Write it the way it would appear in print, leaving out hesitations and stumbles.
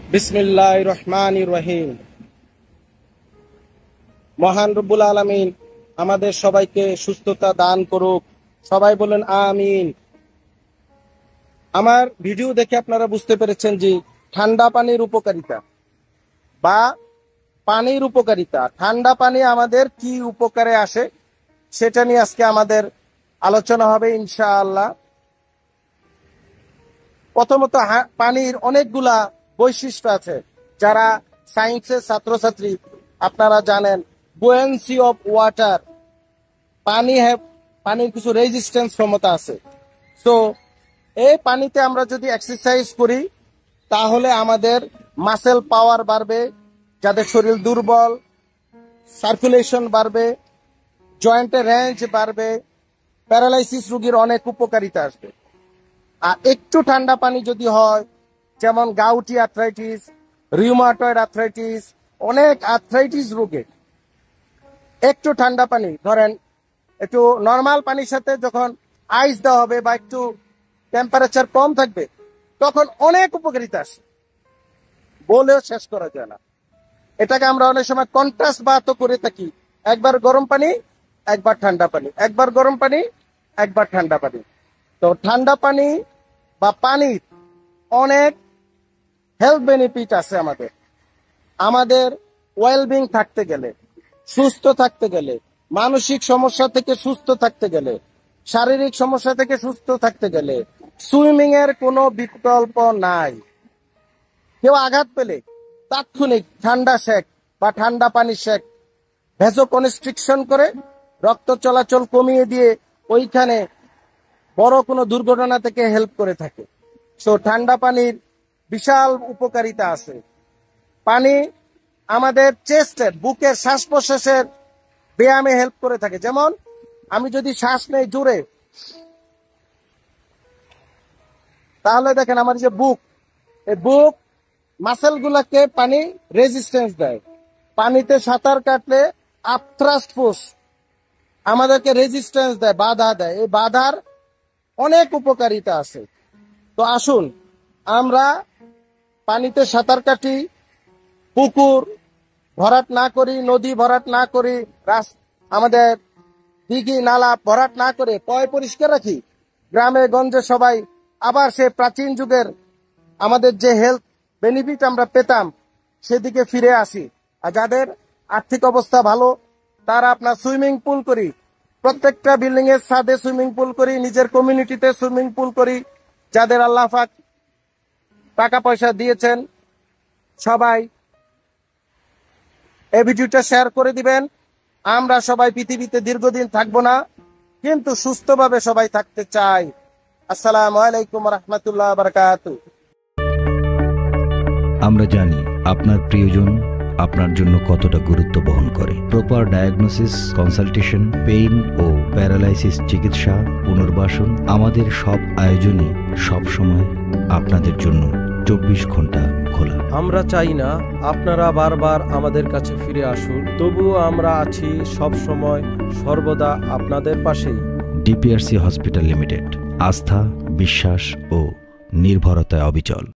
বিসমিল্লাহির রহমানির রহিম। মহান রব্বুল আলামিন আমাদের সবাইকে সুস্থতা দান করুক। সবাই বলেন আমিন। আমার ভিডিও দেখে আপনারা বুঝতে পেরেছেন যে ঠান্ডা পানির উপকারিতা বা পানির উপকারিতা, ঠান্ডা পানি আমাদের কি উপকারে আসে সেটা নিয়ে আজকে আমাদের আলোচনা হবে ইনশাআল্লাহ। প্রথমত পানির অনেকগুলা বৈশিষ্ট্য আছে। যারা সায়েন্সের ছাত্রছাত্রী আপনারা জানেন বুয়েন্সি অফ ওয়াটার, পানির কিছু রেজিস্ট্যান্স ক্ষমতা আছে। সো এই পানিতে আমরা যদি এক্সারসাইজ করি তাহলে আমাদের মাসেল পাওয়ার বাড়বে, যাদের শরীর দুর্বল, সার্কুলেশন বাড়বে, জয়েন্টের রেঞ্জ বাড়বে, প্যারালাইসিস রোগীর অনেক উপকারিতা আসবে। আর একটু ঠান্ডা পানি যদি হয়, যেমন গাউটি আর্থ্রাইটিস, রিউমাটয়েড আর্থ্রাইটিস, অনেক আর্থ্রাইটিস রোগে একটু ঠান্ডা পানি, ধরেন একটু নর্মাল পানির সাথে যখন আইস দেওয়া হবে বা একটু টেম্পারেচার কম থাকবে তখন অনেক উপকারিতা আসে, বলেও শেষ করা যায় না। এটাকে আমরা অনেক সময় কন্ট্রাস্ট বাতও করে থাকি, একবার গরম পানি একবার ঠান্ডা পানি, একবার গরম পানি একবার ঠান্ডা পানি। তো ঠান্ডা পানি বা পানির অনেক হেলথ বেনিফিট আছে। আমাদের ওয়েলবিং থাকতে গেলে, সুস্থ থাকতে গেলে, মানসিক সমস্যা থেকে সুস্থ থাকতে গেলে, শারীরিক সমস্যা থেকে সুস্থ থাকতে গেলে সুইমিং এর কোনো বিকল্প নাই। কেউ আঘাত পেলে তাৎক্ষণিক ঠান্ডা শেক বা ঠান্ডা পানি শেক ভ্যাসোকনস্ট্রিকশন করে রক্ত চলাচল কমিয়ে দিয়ে ওইখানে বড় কোনো দুর্ঘটনা থেকে হেল্প করে থাকে। সো ঠান্ডা পানির বিশাল উপকারিতা আছে। পানি আমাদের চেস্টের, বুকের শ্বাস প্রশ্বাসের ব্যায়ামে হেল্প করে থাকে। যেমন আমি যদি শ্বাস নেই জোরে, তাহলে দেখেন আমার যে এই বুক মাসেল গুলাকে পানি রেজিস্ট্যান্স দেয়। পানিতে সাঁতার কাটলে আপথ্রাস্ট ফোর্স আমাদেরকে রেজিস্ট্যান্স দেয়, বাধা দেয়। এই বাধার অনেক উপকারিতা আছে। তো আসুন আমরা পানিতে সাঁতার কাটি, পুকুর ভরাট না করি, নদী ভরাট না করি, আমাদের দিঘি নালা ভরাট না করে পয় পরিষ্কার রাখি। গ্রামে গঞ্জে সবাই আবার সে প্রাচীন যুগের আমাদের যে হেলথ বেনিফিট আমরা পেতাম সেদিকে ফিরে আসি। আর যাদের আর্থিক অবস্থা ভালো তারা আপনার সুইমিং পুল করি, প্রত্যেকটা বিল্ডিং এর ছাদে সুইমিং পুল করি, নিজের কমিউনিটিতে সুইমিং পুল করি। যাদের আল্লাহ পাক টাকা পয়সা দিয়েছেন সবাই এই ভিডিওটা শেয়ার করে দিবেন। আমরা সবাই পৃথিবীতে দীর্ঘদিন থাকবো না, কিন্তু সুস্থভাবে সবাই থাকতে চাই। আসসালামু আলাইকুম রহমতুল্লাহ বারাকাতুহু। আমরা জানি আপনার প্রিয়জন আপনার জন্য কতটা গুরুত্ব বহন করে। প্রপার ডায়াগনোসিস, কনসালটেশন, পেইন ও প্যারালাইসিস চিকিৎসা, পুনর্বাসন, আমাদের সব আয়োজনই সব সময় আপনাদের জন্য 24 ঘন্টা খোলা। আমরা চাই না আপনারা বারবার আমাদের কাছে ফিরে আসুন, তবুও আমরা আছি সব সময় সর্বদা আপনাদের পাশেই। ডিপিআরসি হসপিটাল লিমিটেড, আস্থা, বিশ্বাস ও নির্ভরতায় অবিচল।